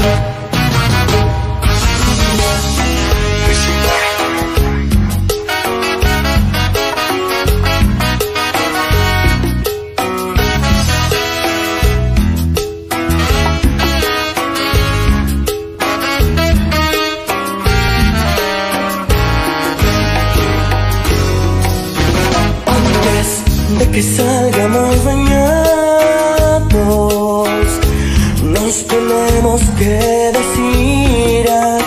Que salgamos bañados, nos tenemos que decir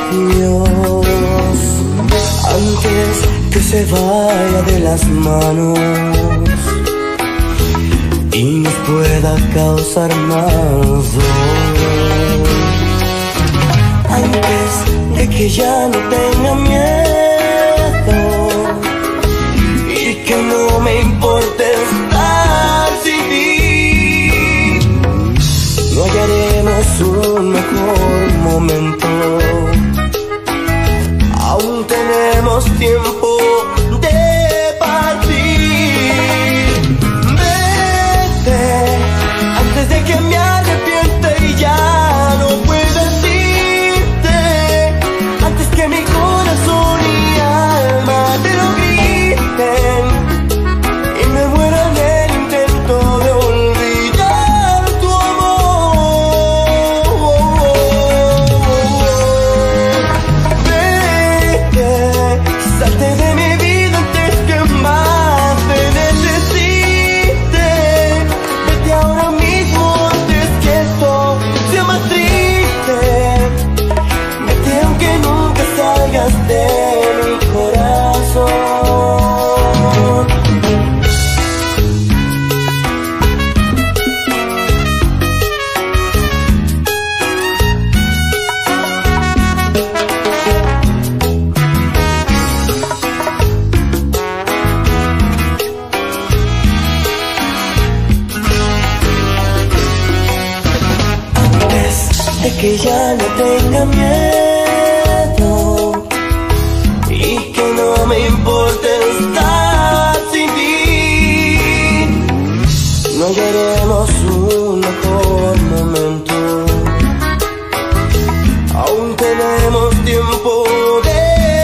adiós antes que se vaya de las manos y nos pueda causar más dolor. Antes de que ya no tenga miedo y que no me importe estar sin ti, no hallaremos un mejor momento. Aún tenemos tiempo de partir. Vete antes de que me arrepiente y ya no pueda decirte, antes que mi corazón y alma te lo griten y me muera en el intento de olvidar tu amor. Vete, salte de mi vida antes que más te necesite. Vete ahora mismo antes que esto sea más triste. Vete aunque nunca salgas de mi corazón. De que ya no tenga miedo y que no me importe estar sin ti, no hallaremos un mejor momento. Aún tenemos tiempo de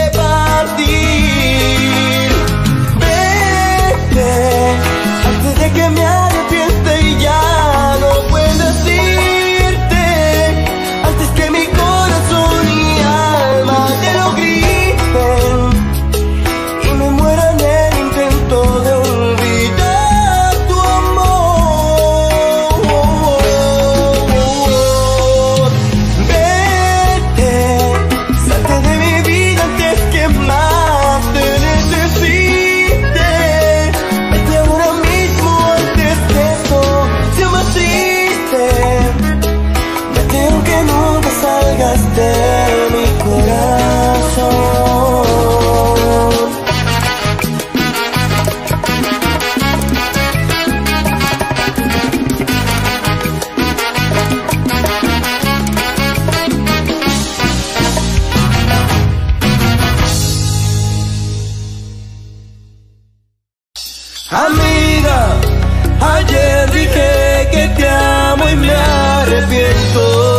partir. Vete antes de que me arrepiente y ya no pueda decirte, antes que mi corazón y alma te lo griten y me muera en el intento de olvidar tu amor. Vete, salte de mi vida antes que más te necesite. Vete ahora mismo antes que esto sea más triste. Vete aunque nunca salgas de mi corazón. Amiga, ayer dije que te amo y me arrepiento.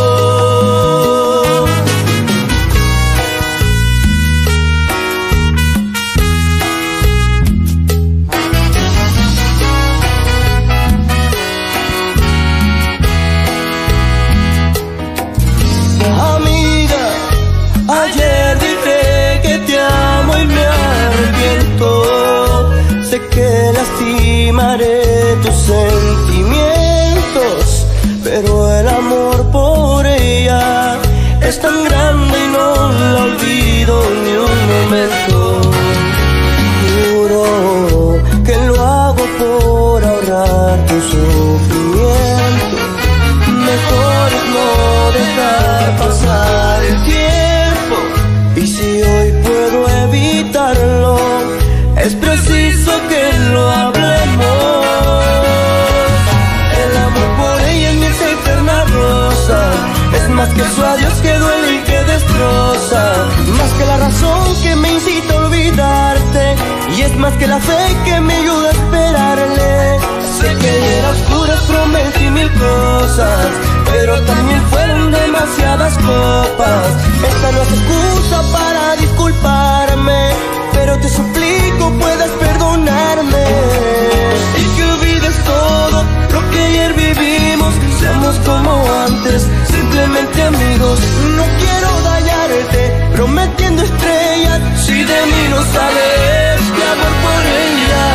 Amiga, ayer dije que te amo y me arrepiento. Sé que lastimaré tus sentimientos, pero el amor por ella es tan grande y no la olvido ni un momento. Juro que lo hago por ahorrar tu sufrimiento. Mejor es no dejar pasar el tiempo, y si hoy puedo evitarlo, es preciso que lo hablemos. El amor por ella es mi eterna rosa, es más que su adiós que duele y que destroza, más que la razón que me incita a olvidarte, y es más que la fe que me ayuda a esperarle. Sé que era oscura, prometí mil cosas, pero también fueron demasiadas cosas antes, simplemente amigos. No quiero dañarte, prometiendo estrellas, si de mí no sales, mi amor por ella.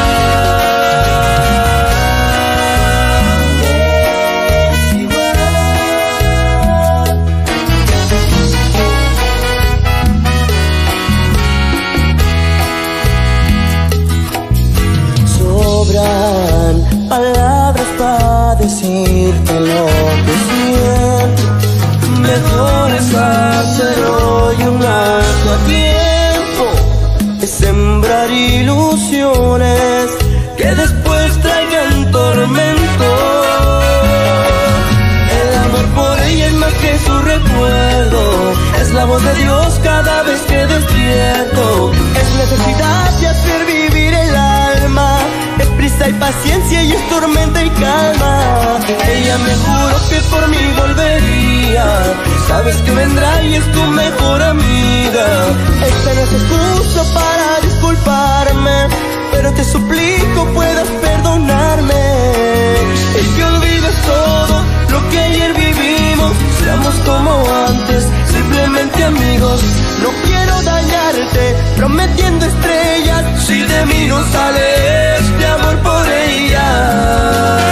Sobran palabras para decirte lo que siento. Mejor es hacer hoy un alto a tiempo de sembrar ilusiones que después traigan tormento. El amor por ella es más que su recuerdo, es la voz de Dios cada vez que despierto. Es necesidad de hacer vivir el alma, es prisa y paciencia y es tormenta y calma. Ella me juró que por mí volvería, sabes que vendrá y es tu mejor amiga. Esta no es excusa para disculparme, pero te suplico puedas perdonarme y que olvides todo lo que ayer vivimos. Seamos como antes, simplemente amigos. No quiero dañarte, prometiendo estrellas, si de mí no sales, mi amor por ella.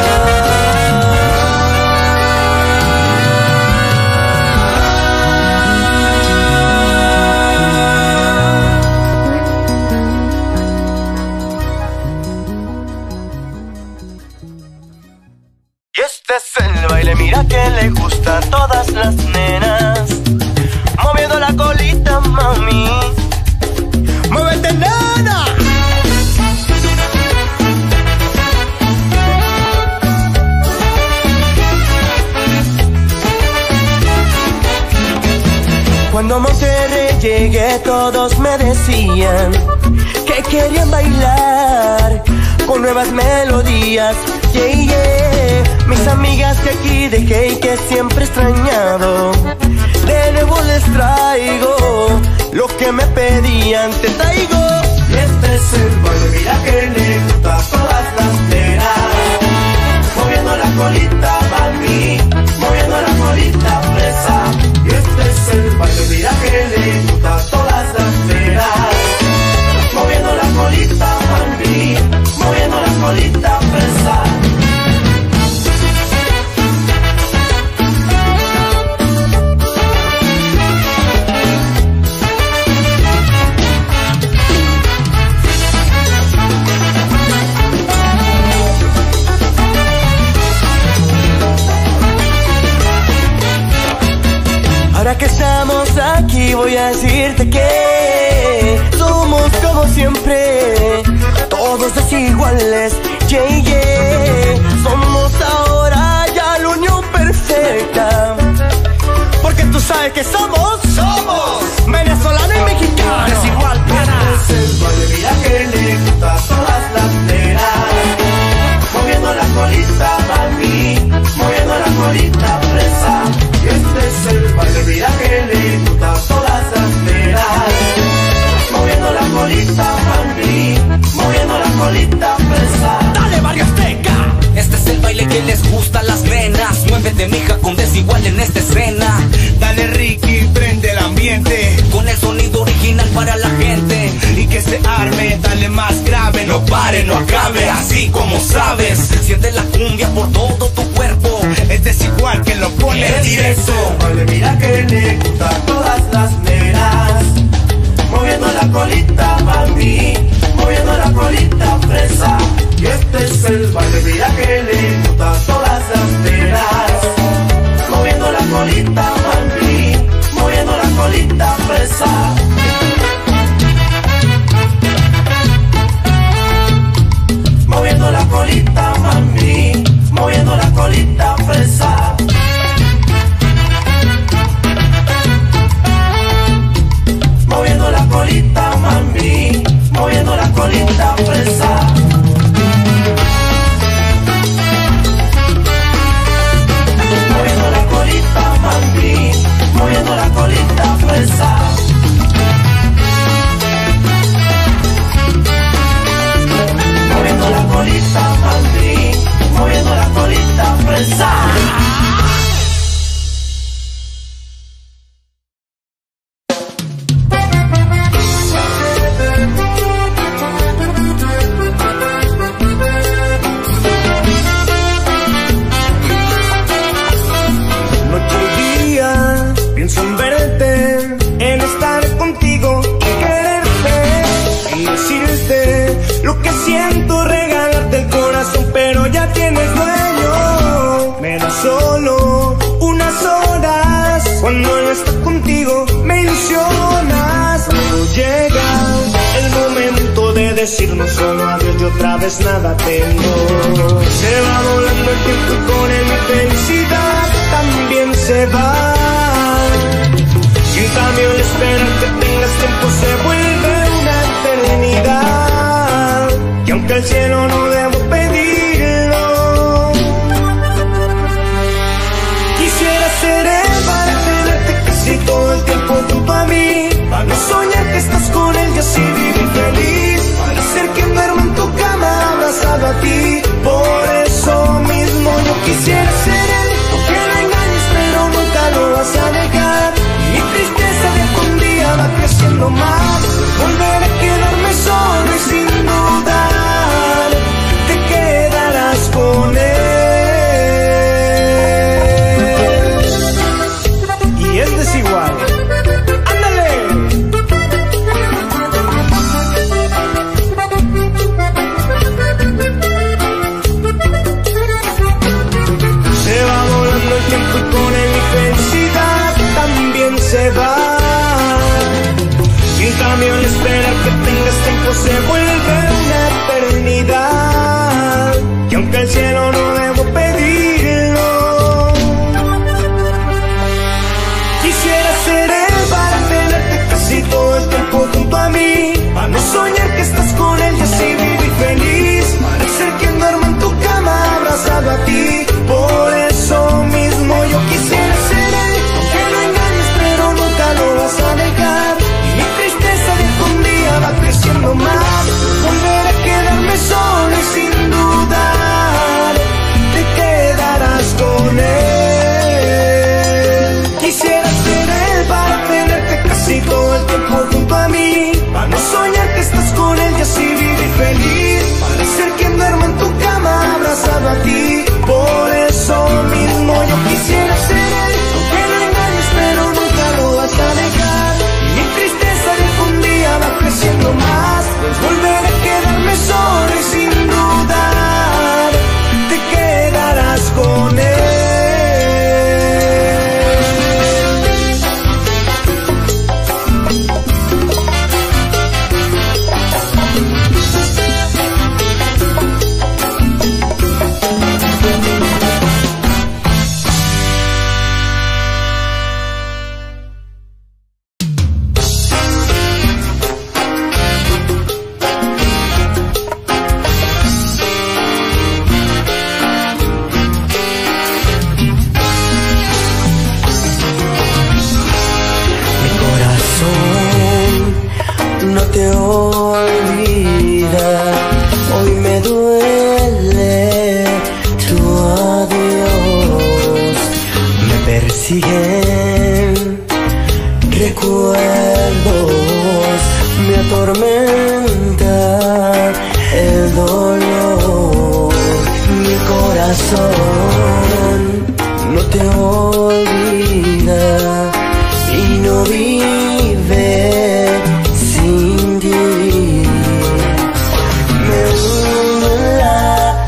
Y este es el baile, mira que le gusta a todas las nenas, moviendo la colita, mami. ¡Muévete, nena! Cuando a Monterrey llegué todos me decían que querían bailar con nuevas melodías, yeah, yeah. Mis amigas que aquí dejé y que siempre he extrañado, de nuevo les traigo lo que me pedían, te traigo. Y este es el baile, mira que le gusta a todas las nenas, moviendo la colita, mami, moviendo la colita fresa. Y este es el baile, mira que le gusta a todas las nenas, moviendo la colita, mami, moviendo la colita fresa. Ahora que estamos aquí voy a decirte que somos como siempre, todos desiguales, yeah, yeah. Somos ahora ya la unión perfecta, porque tú sabes que somos venezolano y mexicano. Desigual, este es el baile, mira que le gusta a todas las nenas, moviendo la colita, mami, moviendo la colita fresa. Y este es el baile, mira que le gusta a todas las nenas, moviendo la colita, mami, moviendo la colita fresa. ¡Dale, Barrio Azteca! Este es el baile que les gusta a las nenas. Muévete, mija, con Desigual en esta escena. Dale, Ricky, prende el ambiente Con el sonido original para la gente. y que se arme, dale más grave, no pare, no acabe, así como sabes. Siente la cumbia por todo tu cuerpo. Es Desigual que lo pone Es directo. eso. Vale, mira que le gusta a todas las nenas, moviendo la colita, mami, moviendo la colita fresa. Y este es el baile, mira que le gusta a todas las nenas, moviendo la colita, mami, moviendo la colita fresa. Moviendo la colita, mami, moviendo la colita fresa. Moviendo la colita, mami, moviendo la colita fresa. Moviendo la colita, mami, moviendo la colita fresa. Moviendo la colita, mami, moviendo la colita fresa. decirnos solo adiós y otra vez nada tengo. Se va volando el tiempo y con él mi felicidad también se va. Y en cambio el esperar que tengas tiempo se vuelve una eternidad. Y aunque el cielo no debo pedirlo, quisiera ser él para tenerte casi todo el tiempo junto a mí, para no soñar que estás con él y así vivir feliz, para ser quien duerma en tu cama abrazado a ti. Por eso mismo yo quisiera ser él, aunque lo engañes pero nunca lo vas a dejar. Mi tristeza de que un día va creciendo más, volver a quedarme solo y sin dudar te quedarás con él. Y es desigual. Se va, y en cambio al esperar que tengas tiempo se vuelve una eternidad. Y aunque el cielo no debo pedirlo, quisiera ser él para tenerte casi todo el tiempo junto a mí, para no soñar que estás con él y así vivir feliz, para ser quien duerma en tu cama abrazado a ti. Por eso mismo yo quisiera ser él, lo vas a dejar. Y mi tristeza de que un día va creciendo más, volver a quedarme solo y sin dudar te quedarás con él. Quisiera ser él para tenerte casi todo el tiempo junto a mí, para no soñar que estás con él y así vivir feliz, para ser quien duerma en tu cama abrazado a ti. Por eso mismo yo quisiera ser él, aunque no engañes pero nunca lo vas a dejar. Mi tristeza de que un día va creciendo más, pues volver a quedarme solo y sin dudar te quedarás con él. No te olvida, hoy me duele tu adiós. Me persiguen recuerdos, me atormenta el dolor. Mi corazón no te olvida y no vive sin ti. Me une la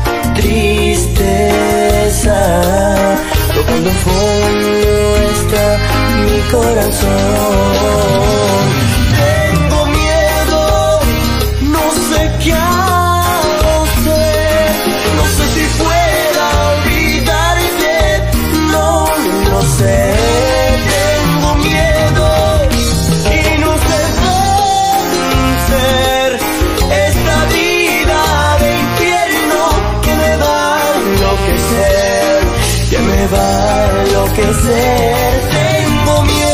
tristeza, tocando fondo está mi corazón. Tengo miedo, no sé qué hacer, no sé si pueda olvidarte, no lo sé. Tengo miedo y no sé vencer esta vida de infierno que me va a enloquecer, que me va a enloquecer. Tengo miedo.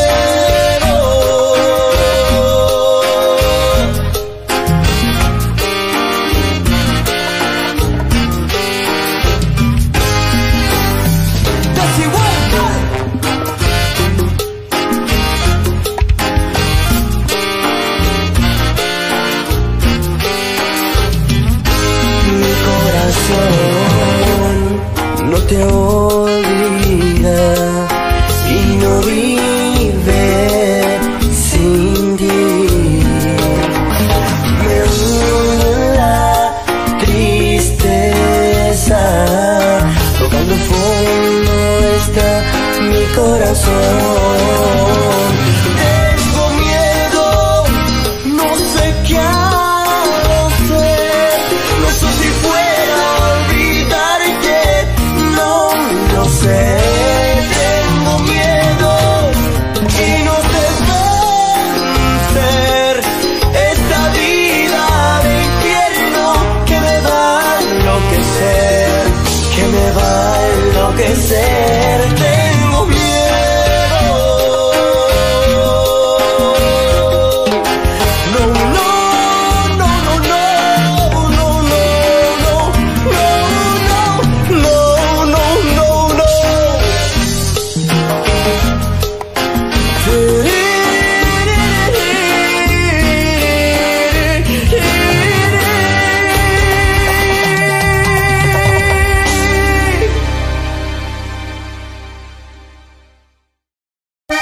No te olvida y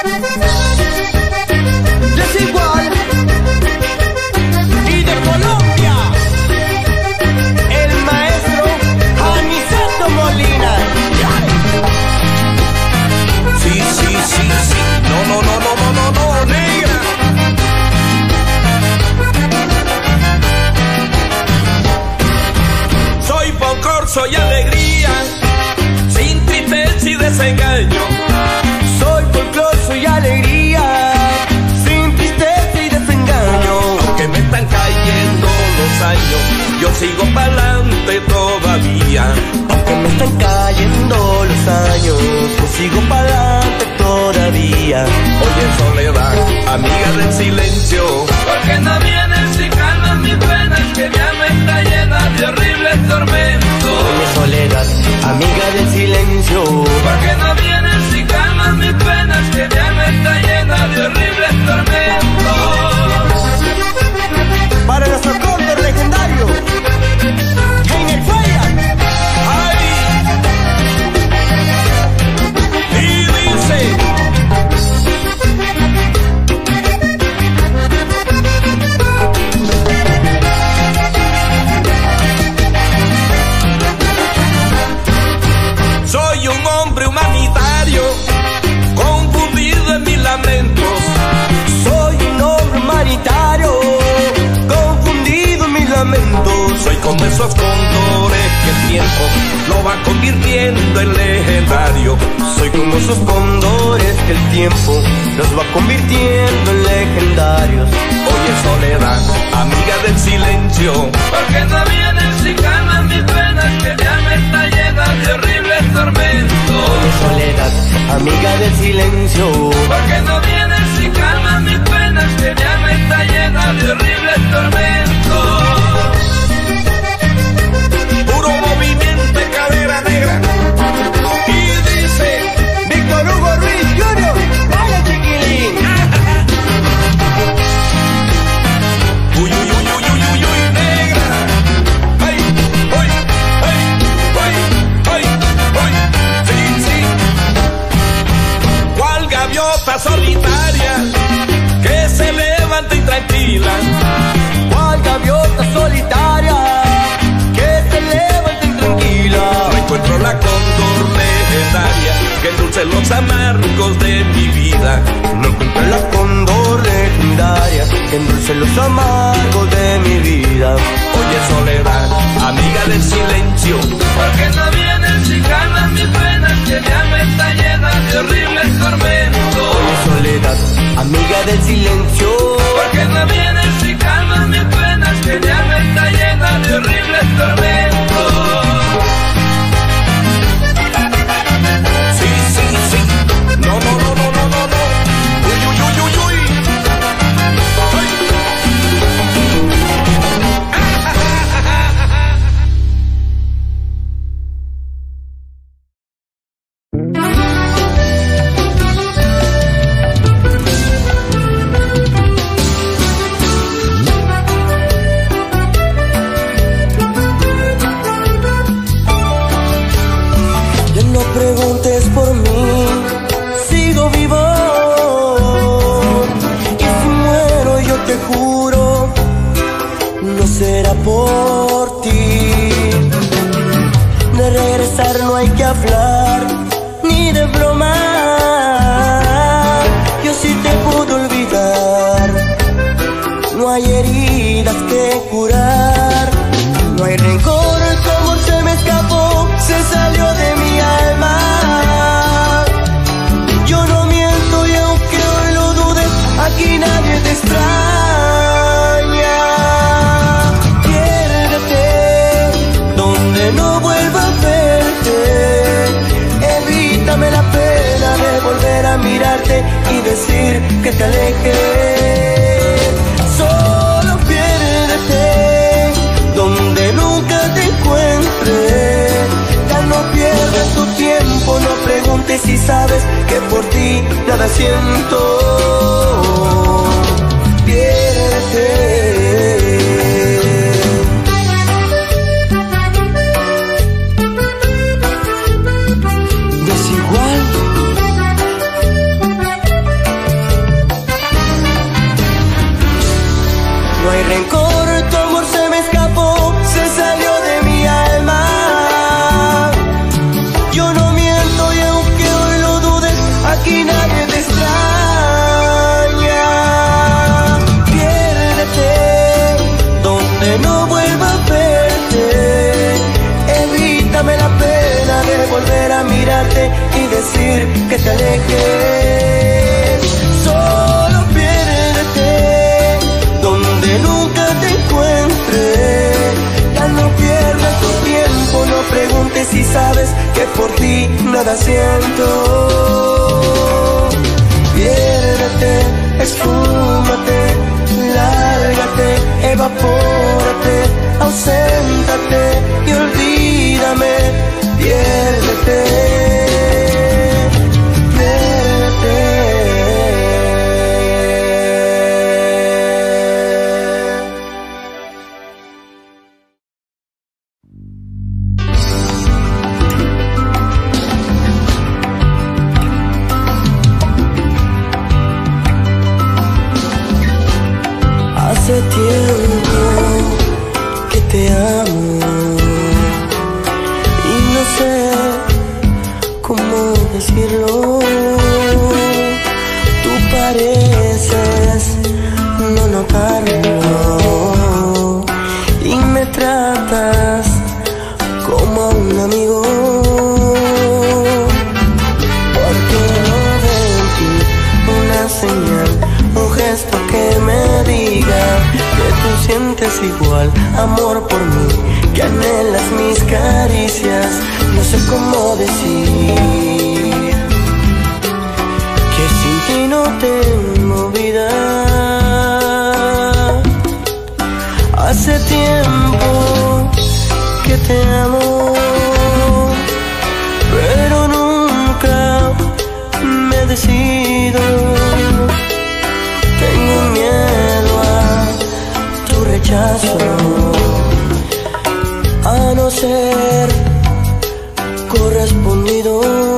Desigual. Y de Colombia, el maestro Aniceto Molina. Sí, sí, sí, sí. No, negra. Soy folclor, soy alegría, sin tristeza y desengaño. Soy folclor, soy alegría, sin tristeza y desengaño. Aunque me están cayendo los años, yo sigo pa'lante todavía. Aunque me están cayendo los años, yo sigo pa'lante todavía. Oye, soledad, amiga del silencio, ¿por qué no vienes y calmas mis penas, que mi alma está llena de horribles tormentos? Oye, soledad, amiga del silencio, ¿por qué no vienes y calmas mis penas, que mi alma está llena de horribles tormentos? para nuestro cóndor legendario, Heiner Falla. ¡ay! Y dice: soy un hombre humanitario, confundido en mis lamentos. Soy un hombre humanitario, confundido en mis lamentos. Soy como esos cóndores que el tiempo lo va convirtiendo en legendario. Soy como esos cóndores que el tiempo los va convirtiendo en legendarios. Oye, soledad, amiga del silencio, ¿por qué no vienes y calmas mis penas, que mi alma está llena de horribles tormentos? Oye, soledad, amiga del silencio, ¿por qué no vienes y calmas mis penas, que mi alma está llena de horribles tormentos? puro movimiento de cadera negra. Y dice: Víctor Hugo Ruiz Jr., vaya chiquilín. uy, uy, uy, uy, uy, uy, uy, negra. Ay, ay, ay, ay, ay, ay, sí, sí. Cual gaviota solitaria que se levanta intranquila. Cual gaviota solitaria que se levanta intranquila. No encuentro la cóndor legendaria que endulce los amargos de mi vida. No encuentro la cóndor legendaria que endulce los amargos de mi vida. Oye, soledad, amiga del silencio, ¿por qué no vienes y calmas mis penas, que mi alma está llena de horribles tormentos? Oye, soledad, amiga del silencio, ¿por qué no vienes y calmas mis penas, que mi alma está llena de horribles tormentos? sí, sí, sí. No, uy, uy, uy, uy, uy. ya no preguntes por mí, sigo vivo. Y si muero yo te juro, no será por ti. De regresar no hay que hablar, ni de broma. Yo sí te puedo olvidar. No hay heridas que curar, no hay rencor, como se me escapó, se salió de mi alma. Yo no miento y aunque hoy lo dudes, aquí nadie te extraña. Piérdete donde no vuelva a verte. Evítame la pena de volver a mirarte y decir que te alejes. Solo piérdete donde nunca te encuentre. Ya no pierdas tu tiempo, no preguntes si sabes que por ti nada siento. Piérdete. Desigual. nada siento. Piérdete, esfúmate, lárgate, evapórate, auséntate y olvídame. Piérdete, hace tiempo que te amo y no sé cómo decirlo. Tú pareces no notarlo y me tratas como a un amigo, porque no veo en ti una señal, un gesto que me diga que tú sientes igual amor por mí, que anhelas mis caricias. No sé cómo decir que sin ti no tengo vida. Hace tiempo que te amo, pero nunca me decido. Tengo miedo a tu rechazo, a no ser correspondido,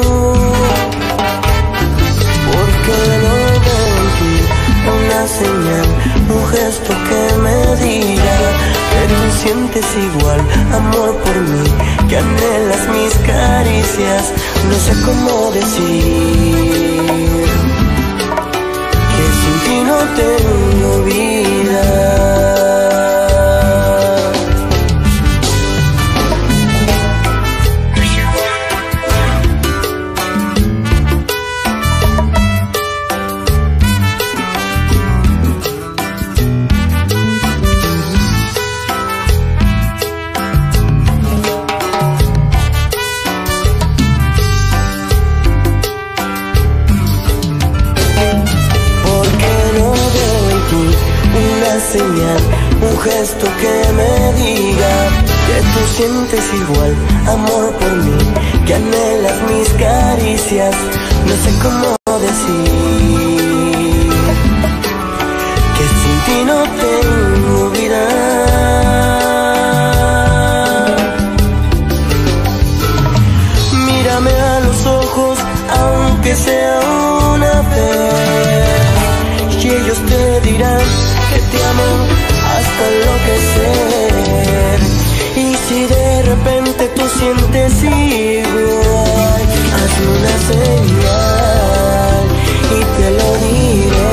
porque no veo en ti una señal, un gesto que me diga que tú sientes igual amor por mí, que anhelas mis caricias. No sé cómo decir que sin ti no tengo vida. Señal, un gesto que me diga que tú sientes igual amor por mí, que anhelas mis caricias. No sé cómo decir que sin ti no tengo vida. Mírame a los ojos, aunque sea una vez, y ellos te dirán que te amo hasta enloquecer. Y si de repente tú sientes igual, hazme una señal y te lo diré.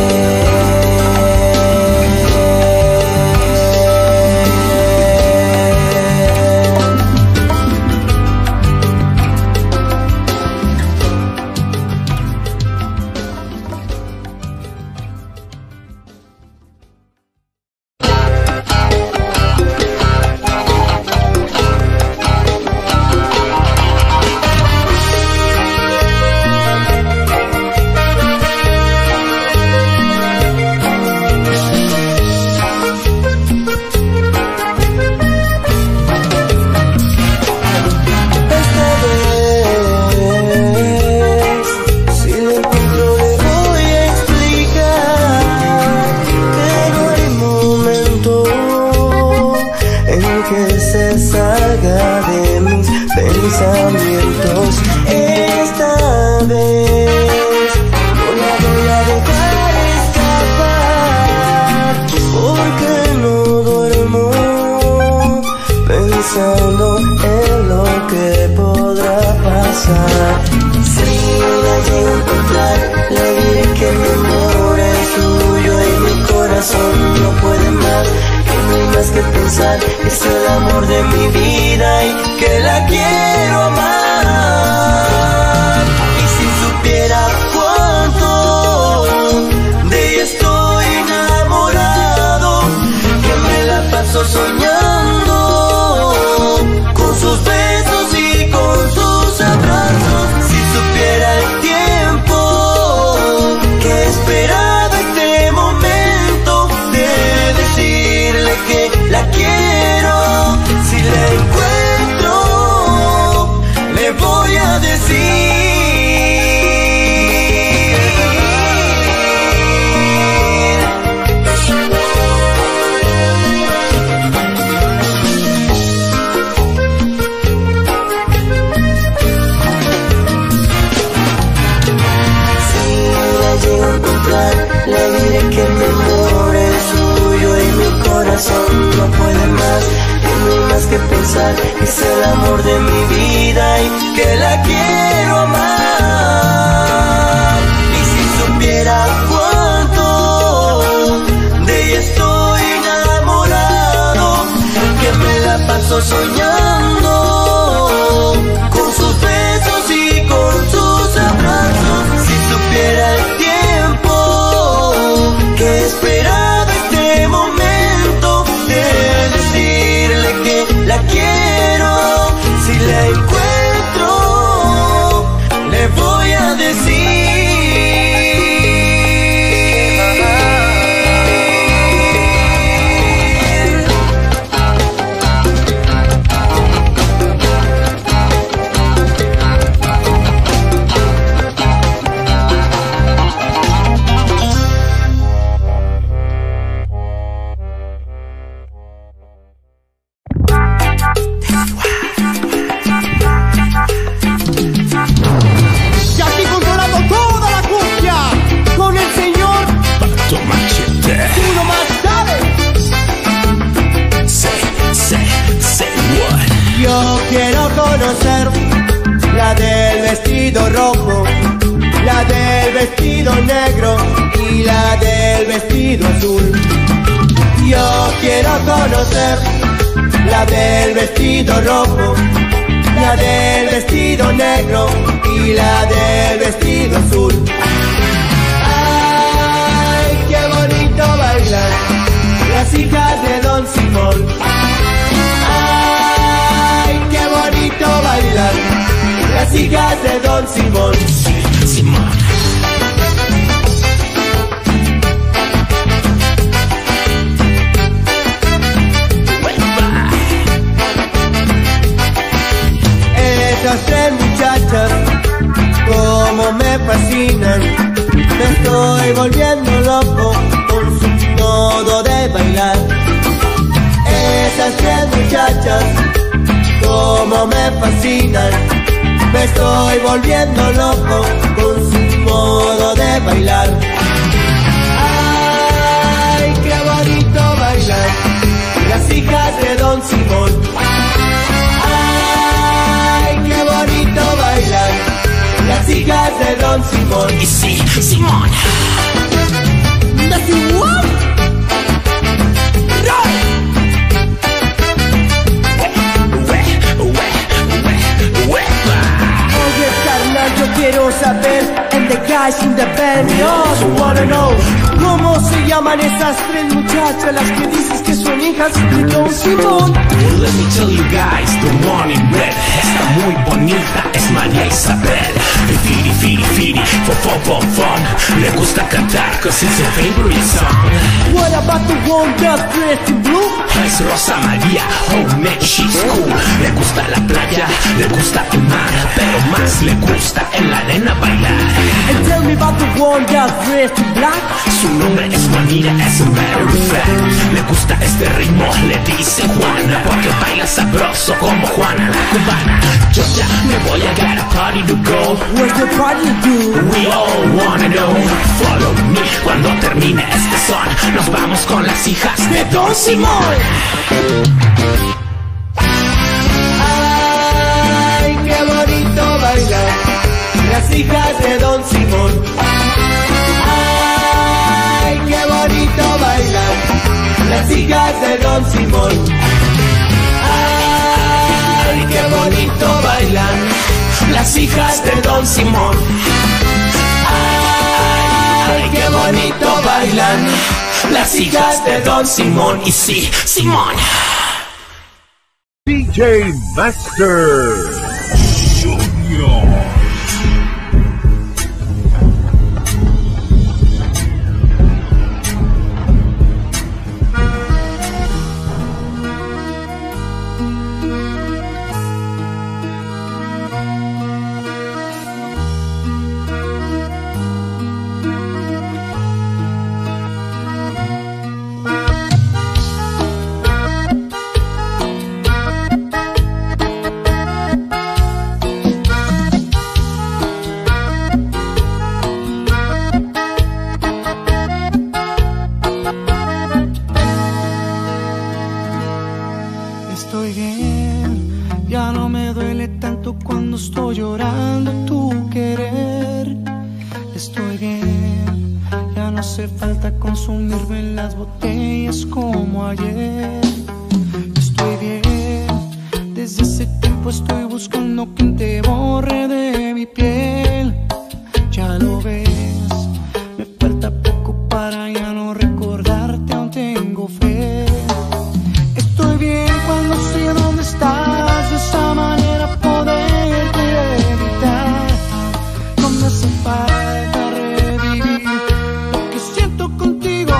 pensando en lo que podrá pasar. Si la llego a encontrar, le diré que mi amor es suyo y mi corazón no puede más, que no hay más que pensar, es el amor de mi vida y que la quiero amar. Y si supiera cuánto de ella estoy enamorado, que me la paso soñando con sus besos y con sus abrazos. pensar que es el amor de mi vida y que la quiero amar. Y si supiera cuánto de ella estoy enamorado, que me la paso soñando con sus besos y con sus abrazos. Si supiera el tiempo que he esperado este momento de decirle que la quiero, si la encuentro le voy a decir. Yo quiero conocer la del vestido rojo, la del vestido negro y la del vestido azul. Yo quiero conocer la del vestido rojo, la del vestido negro y la del vestido azul. Ay, qué bonito bailar las hijas de Don Simón. Qué bonito bailar las hijas de Don Simón. Sí, Simón. Esas tres muchachas como me fascinan, me estoy volviendo loco con su modo de bailar. Esas tres muchachas como me fascinan, me estoy volviendo loco con su modo de bailar. Ay, qué bonito bailar las hijas de Don Simón. Ay, qué bonito bailar las hijas de Don Simón. Y sí, Simón. Yo quiero saber, and the guys in the band, we also wanna know, ¿cómo se llaman esas tres muchachas, las que dices que son hijas de Don Simón? Well, let me tell you guys, the one in red, está muy bonita, es María Isabel. Firi, firi, firi, fon, le gusta cantar, cause it's her favorite song. What about the one that's dressed in blue? Es Rosa María, oh man, she's cool. Le gusta la playa, le gusta el mar, pero más le gusta en la arena bailar. And tell me about the one that's dressed in black. Su nombre es Juanita, as a matter of fact. Le gusta este ritmo, le dice Juana, porque baila sabroso como Juana la cubana. Yo ya me voy, I got a party to go. Where's the party to do? We all wanna know. Follow me, cuando termine este son, nos vamos con las hijas de Don Simón. Ay, qué bonito bailar las hijas de Don Simón. Ay, qué bonito bailar las hijas de Don Simón. Ay, qué bonito bailan las hijas de Don Simón. Ay, qué bonito bailan las hijas de Don Simón. Y sí, Simón. DJ Master Junior. estoy bien. Ya no hace falta consumirme en las botellas como ayer. Estoy bien, desde ese tiempo estoy buscando quien te borre de mi piel. Ya lo ves, me falta poco para ya no recordarte, aún tengo fe. Estoy bien cuando sé dónde estás, de esa manera poderte evitar. No me hace falta revivir lo que siento contigo.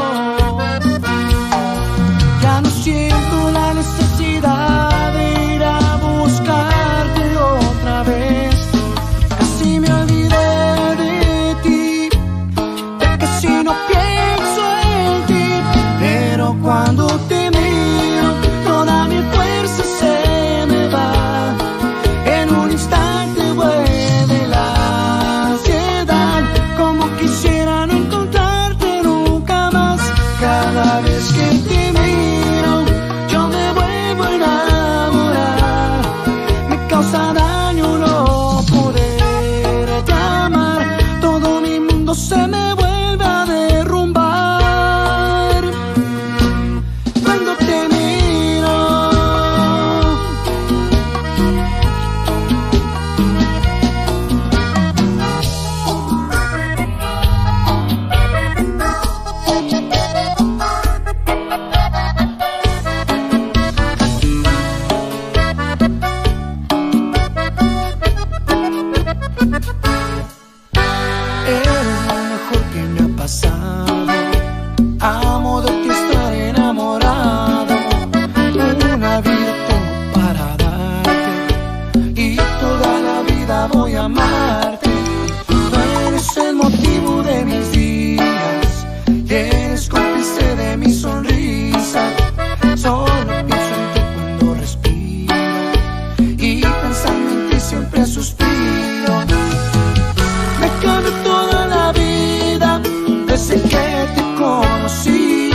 Ya no siento la necesidad de ir a buscarte otra vez. Casi me olvidé de ti, de casi no pienso en ti. Pero cuando te miro, toda mi fuerza se me va. En un instante vuelve la ansiedad, como quisiera no encontrarte nunca más. Cada vez que te miro, yo me vuelvo a enamorar. Me causa daño no poderte amar. Todo mi mundo se me vuelve a derrumbar cuando te miro. Eres lo mejor que me ha pasado. Amo de ti estar enamorado. Una vida tengo para darte y toda la vida voy a amarte. Tú eres el motivo de mis días y eres cómplice de mi sonrisa. Solo pienso en ti cuando respiro y pensando en ti siempre suspiro. Me cambió toda la vida desde que te conocí.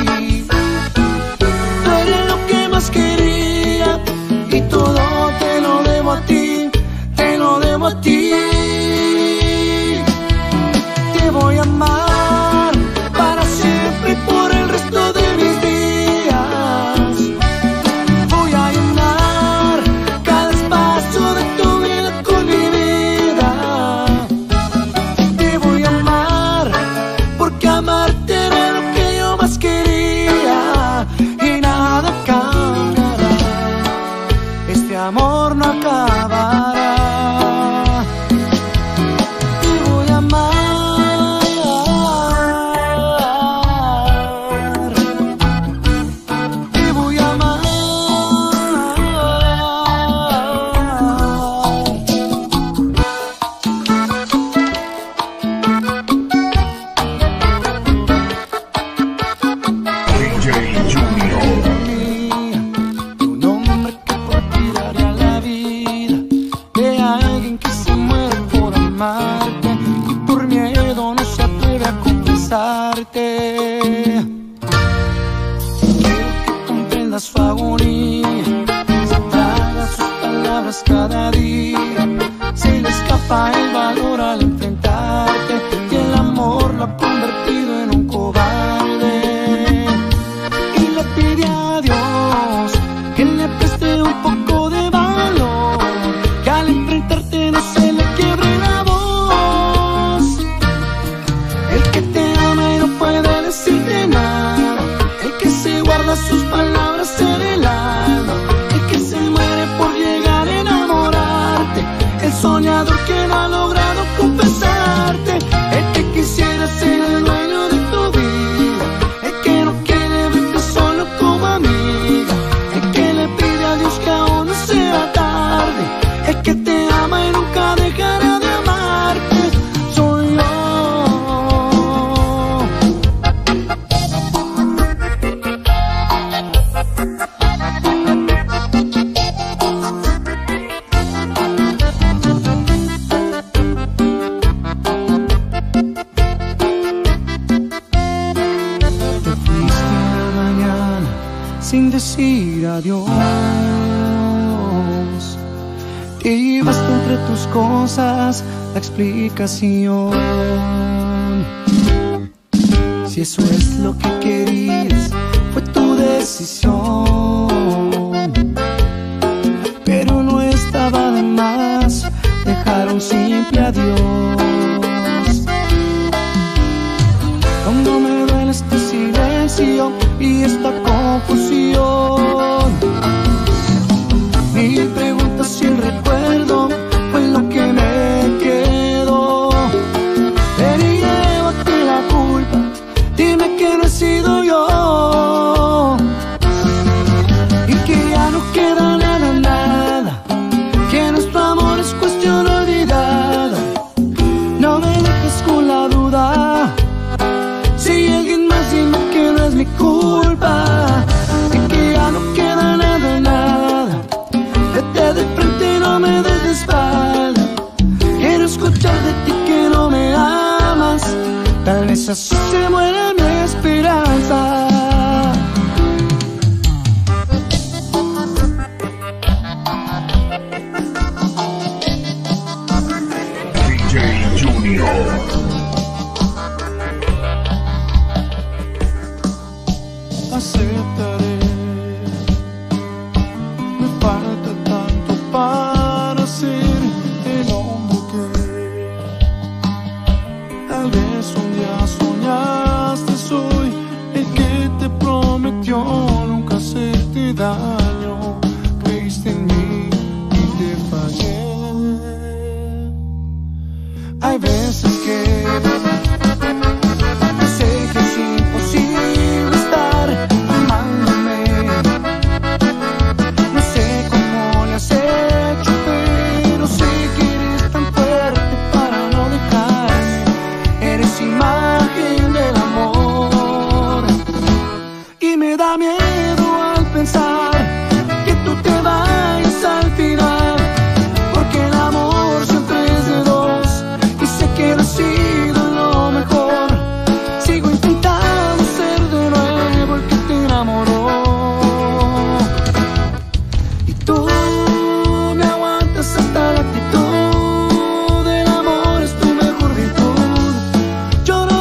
Tú eres lo que más quería y todo te lo debo a ti, te lo debo a ti. Te voy a amar para siempre y por el resto de mis días. Voy a llenar cada espacio de tu vida con mi vida. Te voy a amar porque amarte era lo que yo más quería y nada cambiará. Este amor no acabará. Te voy a amar. Te voy a amar. DJ Junior. Un hombre que por ti daría la vida, de alguien que se muere por amarte y por miedo no se atreve a confesarte. Quiero que comprendas su agonía, se traga sus palabras cada día, se le escapa el valor al enfrentarte y el amor lo ha convertido en un cobarde. Y le pide a Dios que le preste un poco de valor, que al enfrentarte no se le quiebre la voz. El que te ama y no puede decirte nada, el que se guarda sus palabras en el alma, el que se muere por llegar a enamorarte, el soñador que no ha logrado confesarte, el que quisiera ser el dueño de tu vida, el que no quiere verte solo como amiga, el que le pide a Dios que aún no sea tarde, el que te ama y nunca dejará de amarte. Soy yo. sin decir adiós. Y basta entre tus cosas la explicación. Si eso es lo que querías, fue tu decisión. Pero no estaba de más dejar un simple adiós. Cómo me duele este silencio y esta confusión. Mi pregunta si el recuerdo fue lo que me quedó. Ven y llévate la culpa, dime que no he sido yo. Y que ya no queda nada, nada, que nuestro amor es cuestión olvidada. No me dejes con la duda, si alguien más dime que no es mi culpa. Y que ya no queda nada, nada, vete de frente y no me des de espalda. Quiero escuchar de ti que no me amas, tal vez así se muera mi esperanza. DJ Junior. Aceptaré, me falta tanto para ser el hombre que tal vez un día soñaste. Soy el que te prometió nunca hacerte daño. Creíste en mí y te fallé. Hay veces que sé que es imposible estar amándome. No sé cómo le has hecho, pero sé que eres tan fuerte para no dejarme. Eres imagen del amor y me da miedo al pensar que tú te vayas al final, porque el amor siempre es de dos y sé que no he sido lo mejor. Sigo intentando ser de nuevo el que te enamoró. Y tú me aguantas hasta la actitud. El amor es tu mejor virtud. Yo no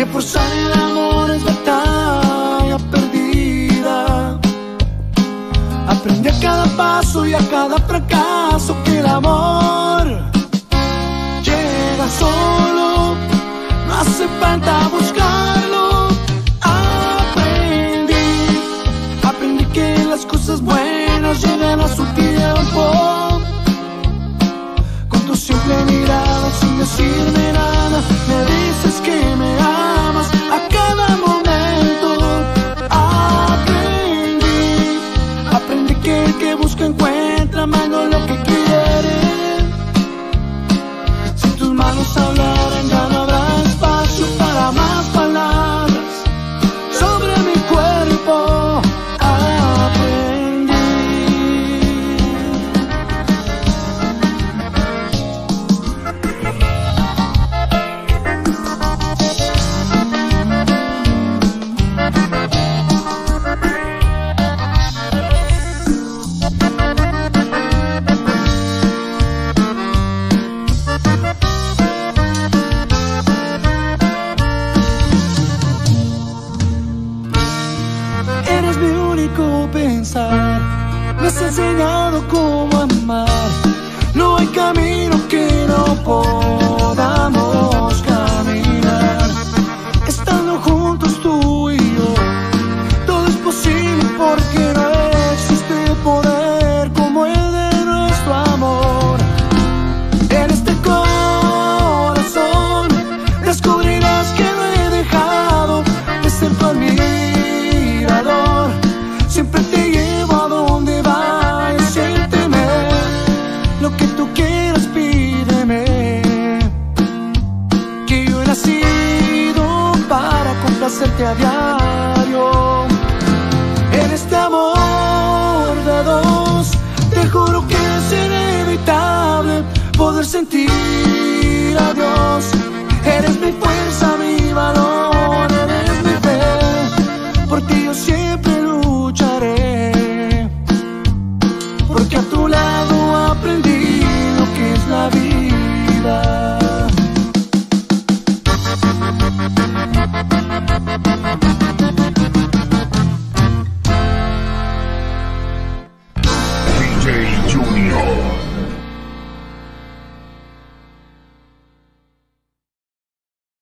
que forzar el amor es batalla perdida. Aprendí a cada paso y a cada fracaso que el amor llega solo, no hace falta buscarlo. Aprendí que las cosas buenas llegan a su tiempo. Con tu simple mirada, sin decirme nada, me dices que me amas a cada momento. Aprendí que el que busca encuentra, más no lo que quiere. Si tus manos hablaran, ya no habrá espacio para más palabras sobre mi cuerpo. Me has enseñado cómo amar. No hay camino que no podamos caminar. Estando juntos tú y yo, todo es posible porque no existe poder como el de nuestro amor. En este corazón descubrirás que no he dejado de ser tu admirador. Siempre te llevo a donde vayas, siénteme. Lo que tú quieras, pídeme. Que yo he nacido para complacerte a diario. En este amor de dos, te juro que es inevitable poder sentir a Dios. Eres mi fuerza, mi